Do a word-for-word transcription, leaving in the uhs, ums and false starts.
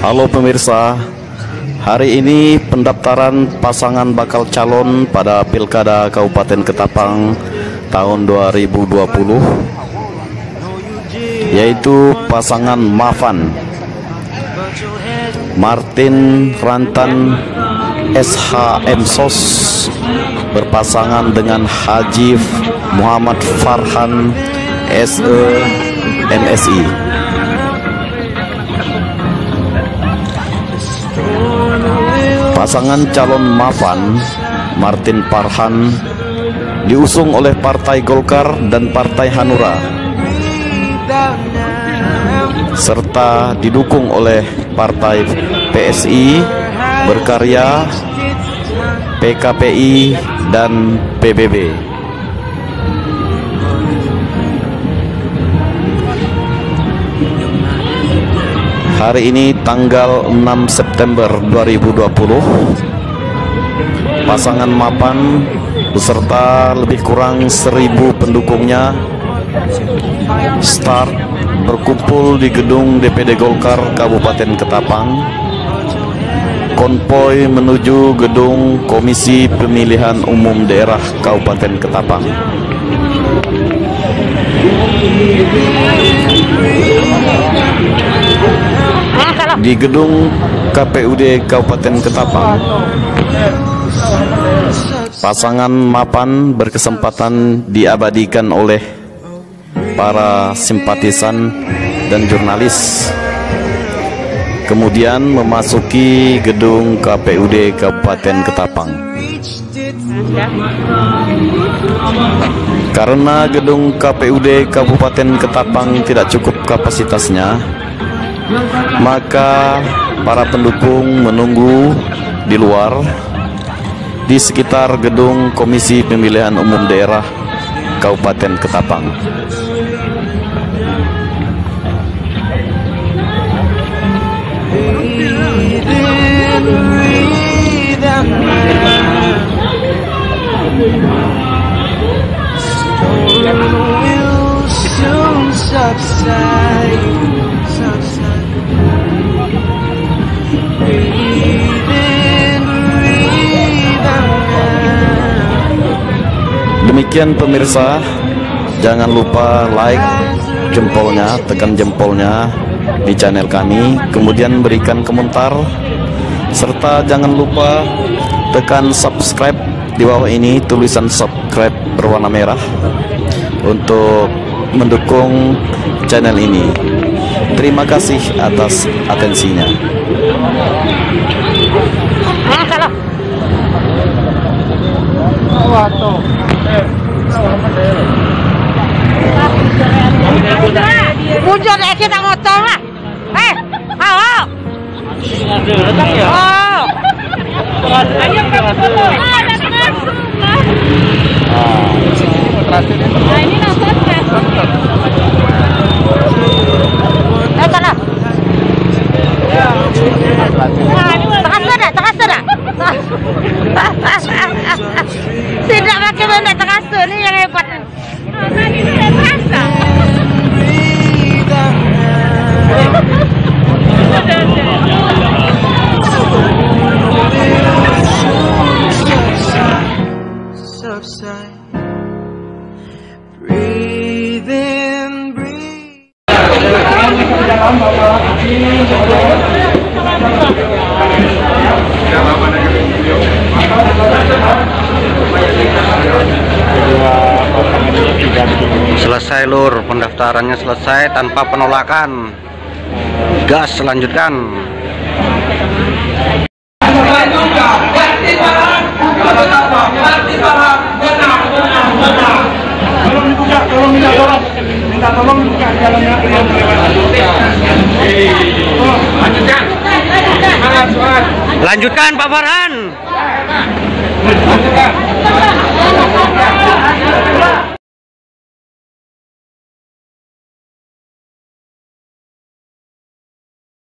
Halo pemirsa, hari ini pendaftaran pasangan bakal calon pada Pilkada Kabupaten Ketapang tahun dua ribu dua puluh, yaitu pasangan Mafan Martin Rantan S H M Sos berpasangan dengan Haji Muhammad Farhan S E M S I. Pasangan calon Mafan Martin Farhan diusung oleh Partai Golkar dan Partai Hanura, serta didukung oleh Partai P S I, Berkarya, P K P I, dan P B B. Hari ini tanggal enam September dua ribu dua puluh, pasangan Mapan beserta lebih kurang seribu pendukungnya start berkumpul di gedung D P D Golkar Kabupaten Ketapang. Konvoy menuju gedung Komisi Pemilihan Umum Daerah Kabupaten Ketapang. Di gedung K P U D Kabupaten Ketapang, pasangan Mapan berkesempatan diabadikan oleh para simpatisan dan jurnalis, kemudian memasuki gedung K P U D Kabupaten Ketapang. Karena gedung K P U D Kabupaten Ketapang tidak cukup kapasitasnya, maka para pendukung menunggu di luar di sekitar gedung Komisi Pemilihan Umum Daerah Kabupaten Ketapang. Demikian pemirsa, jangan lupa like jempolnya, tekan jempolnya di channel kami, kemudian berikan komentar, serta jangan lupa tekan subscribe di bawah ini, tulisan subscribe berwarna merah untuk mendukung channel ini. Terima kasih atas atensinya. Muncul lagi kita ngotong lah. Eh, halo. Oh. Ayo kamu foto. Ada masuk lah. Nah, ini nonton kan? Eh, sana. Tengah sana, tengah sana. Tidak pakai benda tengah sana, ini yang hebat. Tadi sudah terasa. Selesai lur, pendaftarannya selesai tanpa penolakan. Gas, lanjutkan. Lanjutkan Pak Farhan.